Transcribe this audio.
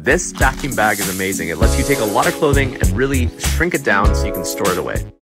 This vacuum bag is amazing. It lets you take a lot of clothing and really shrink it down so you can store it away.